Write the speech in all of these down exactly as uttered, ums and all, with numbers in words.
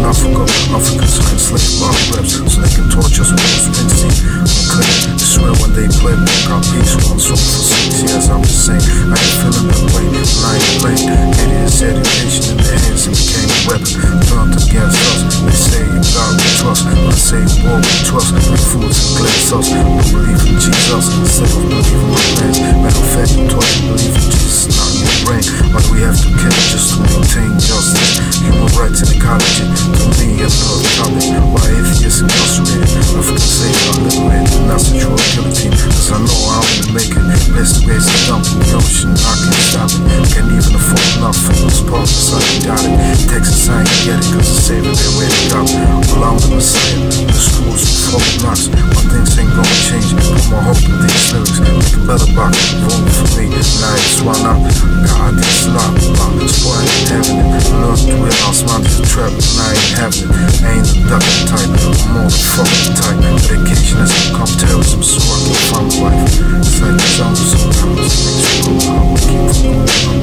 in Africa, Africans are enslaved by reps, so they can torture us with this fancy. Unclear, I swear when they play, make our peace, one song for six years, I'm just saying, I ain't feeling that way, and I ain't playing. Idiots, education in their hands, it became a weapon, turned against us. They say in God we trust, but I say in war we trust, like fools and glass us. We believe in Jesus, instead of believing my plans. Matter of fact, you taught me believe in Jesus, not in your brain. Why do we have to kill just to maintain justice? Human rights and ecology, to me another topic. Why atheists incarcerated? Africans say I'm liberated, and that's a true guillotine. Cause I know I only make it. Best ways to dump in the ocean, I can't stop it. Can't even afford enough for those partners, I ain't got it. Texas, I ain't get it, cause the savior they waiting up. Well, I'm the Messiah, the schools with folk knocks. One things ain't gonna change, put my hope in these lyrics. Make a better box, vote for me, and I ain't swan up. God, it's not, it's boy, I ain't having it. Learn to it, I'll smile as a trap, and I ain't having it. I ain't the ducking type, I'm more the fucking type. Dedication has become terrorism, so I can find a life. It's like the jungle sometimes, it makes you go, I will keep from going.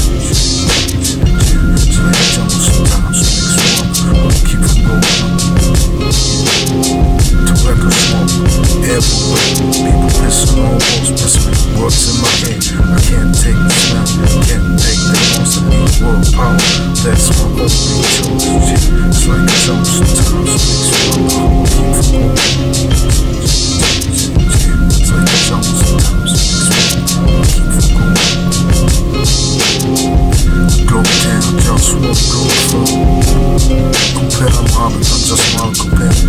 It's like the jungle sometimes, it makes you go, I will keep from going. Tobacco smoke, everywhere, people pissing on walls, messing with words in my head. I can't take the smell, can't take the most of me. World power, that's my only choice. It's like the jungle sometimes, it makes you go, I will keep from going. It's like the jungle sometimes, it makes me go, I will keep from going. Global town, JustWar, Globalfirm. Compare them, I'm just one compare.